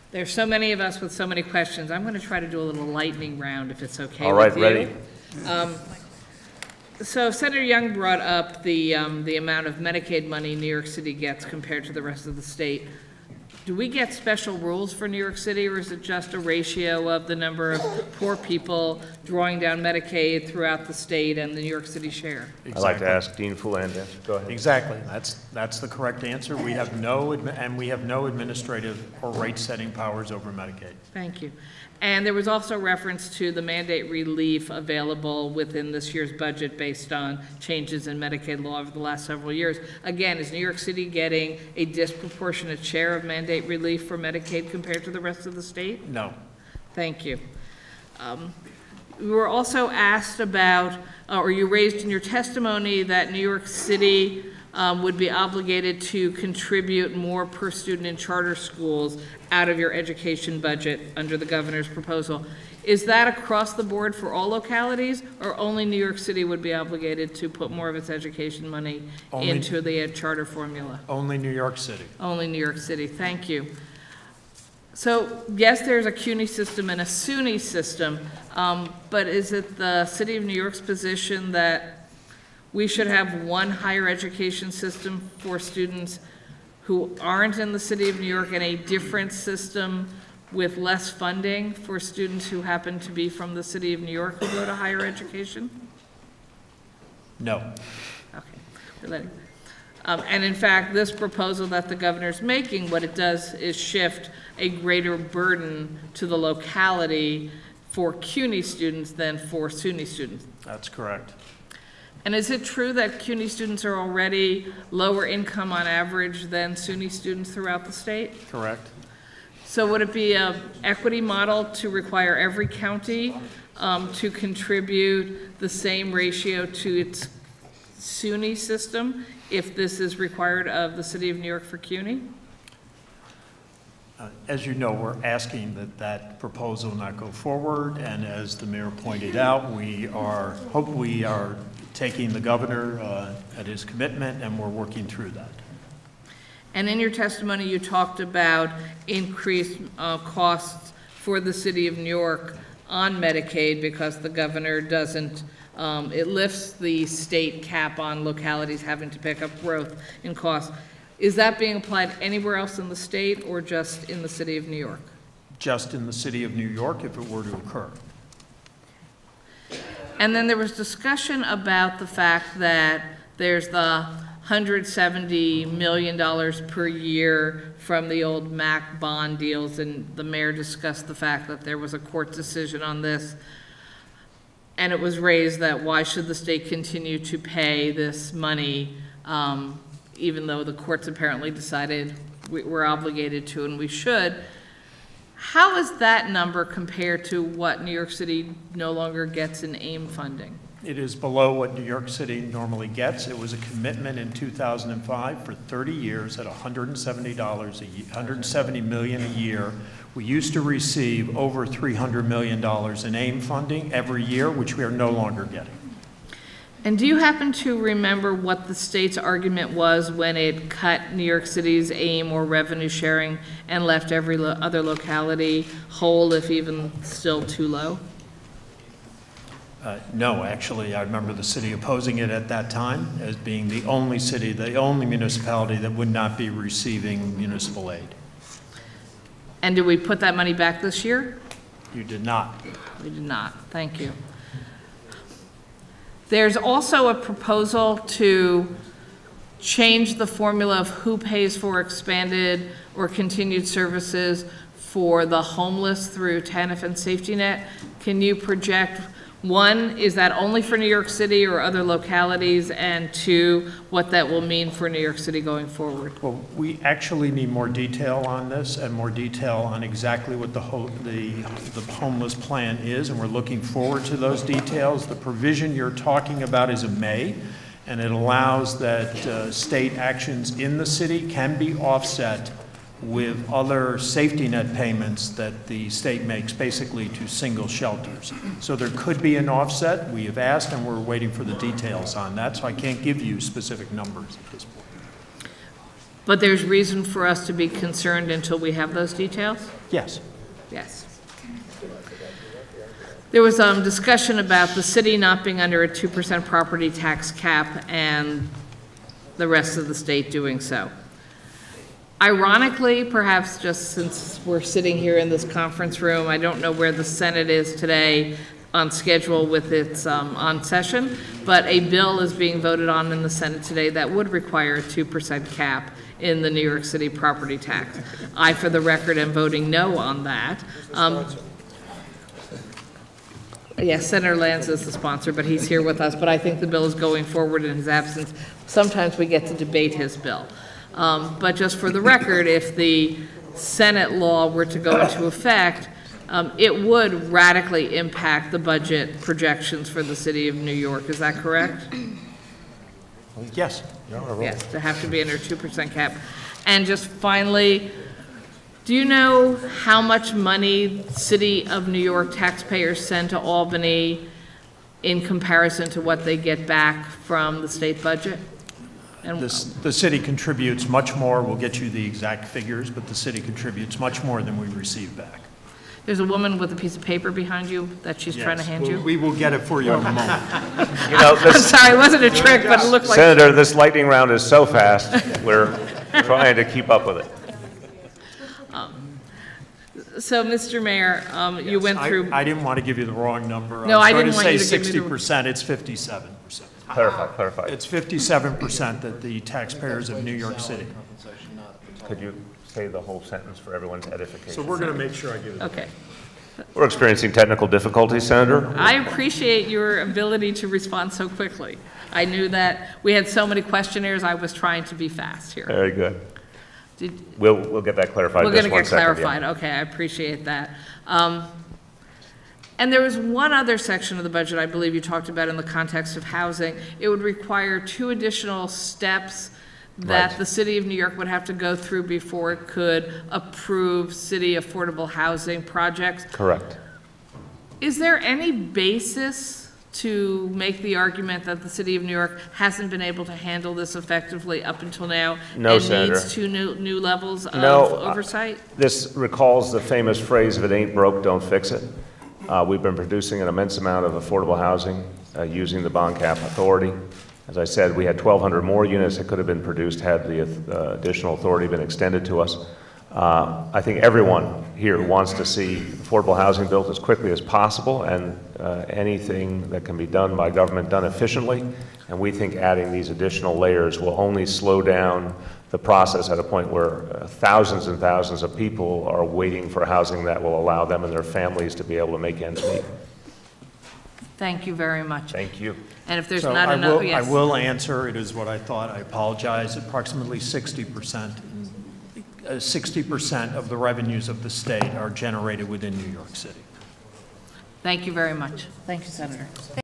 There's so many of us with so many questions. I'm going to try to do a little lightning round if it's okay All right, with you. ready. So Senator Young brought up the amount of Medicaid money New York City gets compared to the rest of the state. Do we get special rules for New York City, or is it just a ratio of the number of poor people drawing down Medicaid throughout the state and the New York City share? I'd like to ask Dean Fulan to answer. Go ahead. Exactly. That's the correct answer. We have no administrative or rate-setting powers over Medicaid. Thank you. And there was also reference to the mandate relief available within this year's budget based on changes in Medicaid law over the last several years. Again, is New York City getting a disproportionate share of mandate relief for Medicaid compared to the rest of the state? No. Thank you. We were also asked about, or you raised in your testimony that New York City would be obligated to contribute more per student in charter schools out of your education budget under the governor's proposal. Is that across the board for all localities, or only New York City would be obligated to put more of its education money into the charter formula? Only New York City. Only New York City, thank you. So yes, there's a CUNY system and a SUNY system, but is it the City of New York's position that we should have one higher education system for students who aren't in the City of New York and a different system with less funding for students who happen to be from the City of New York who go to higher education? No. Okay, we're letting. And in fact, this proposal that the governor's making, what it does is shift a greater burden to the locality for CUNY students than for SUNY students. That's correct. And is it true that CUNY students are already lower income on average than SUNY students throughout the state? Correct. So would it be an equity model to require every county to contribute the same ratio to its SUNY system if this is required of the City of New York for CUNY? As you know, we're asking that proposal not go forward, and as the mayor pointed out, we are taking the governor at his commitment, and we're working through that. And in your testimony, you talked about increased costs for the City of New York on Medicaid because the governor doesn't, it lifts the state cap on localities having to pick up growth in costs. Is that being applied anywhere else in the state or just in the City of New York? Just in the City of New York if it were to occur. And then there was discussion about the fact that there's the $170 million per year from the old MAC bond deals, and the mayor discussed the fact that there was a court decision on this, and it was raised that why should the state continue to pay this money even though the courts apparently decided we're obligated to and we should. How is that number compared to what New York City no longer gets in AIM funding? It is below what New York City normally gets. It was a commitment in 2005 for 30 years at $170 million a year. We used to receive over $300 million in AIM funding every year, which we are no longer getting. And do you happen to remember what the state's argument was when it cut New York City's AIM or revenue sharing and left every other locality whole, if even still too low? No, actually, I remember the city opposing it at that time as being the only city, the only municipality that would not be receiving municipal aid. And did we put that money back this year? You did not. We did not. Thank you. There's also a proposal to change the formula of who pays for expanded or continued services for the homeless through TANF and Safety Net. Can you project, one, is that only for New York City or other localities, and two, what that will mean for New York City going forward? Well, we actually need more detail on this and more detail on exactly what the homeless plan is, and we're looking forward to those details. The provision you're talking about is a May, and it allows that state actions in the city can be offset with other safety net payments that the state makes basically to single shelters. So there could be an offset. We have asked and we're waiting for the details on that, so I can't give you specific numbers at this point. But there's reason for us to be concerned until we have those details? Yes. Yes. There was discussion about the city not being under a 2% property tax cap and the rest of the state doing so. Ironically, perhaps just since we're sitting here in this conference room, I don't know where the Senate is today on schedule with its on session, but a bill is being voted on in the Senate today that would require a 2% cap in the New York City property tax. I, for the record, am voting no on that. Yes, Senator Lanza is the sponsor, but he's here with us, but I think the bill is going forward in his absence. Sometimes we get to debate his bill. But just for the record, if the Senate law were to go into effect, it would radically impact the budget projections for the city of New York. Is that correct? Yes. Yes, to have to be under 2% cap. And just finally, do you know how much money City of New York taxpayers send to Albany in comparison to what they get back from the state budget? And The city contributes much more. We'll get you the exact figures, but the city contributes much more than we receive back. there's a woman with a piece of paper behind you that she's trying to hand you. We will get it for you in a moment. You know, I'm sorry, it wasn't a trick, but it looked like. Senator, this lightning round is so fast, we're trying to keep up with it. So, Mr. Mayor, you went through. I didn't want to give you the wrong number. No, I didn't want you to give me the. I was going to say 60%, it's 57%. Clarify. It's 57% that the taxpayers of New York City. Could you say the whole sentence for everyone's edification? So we're going to make sure I give it. Okay. We're experiencing technical difficulties, Senator. I appreciate your ability to respond so quickly. I knew that we had so many questionnaires, I was trying to be fast here. Very good. We'll get that clarified We're in going to just get 1 second. clarified. Okay, I appreciate that. And there was one other section of the budget I believe you talked about in the context of housing. It would require 2 additional steps that Right. the city of New York would have to go through before it could approve city affordable housing projects. Correct. Is there any basis to make the argument that the city of New York hasn't been able to handle this effectively up until now? No, Senator. And needs 2 new levels of No, oversight? This recalls the famous phrase, if it ain't broke, don't fix it. We've been producing an immense amount of affordable housing using the bond cap authority. As I said, we had 1,200 more units that could have been produced had the additional authority been extended to us. I think everyone here wants to see affordable housing built as quickly as possible, and anything that can be done by government done efficiently. And we think adding these additional layers will only slow down the process at a point where thousands and thousands of people are waiting for housing that will allow them and their families to be able to make ends meet. Thank you very much. Thanh you. And if there's So not enough, yes. I will answer, it is what I thought, I apologize, approximately 60%. 60% of the revenues of the state are generated within New York City. Thank you very much. Thank you, Senator.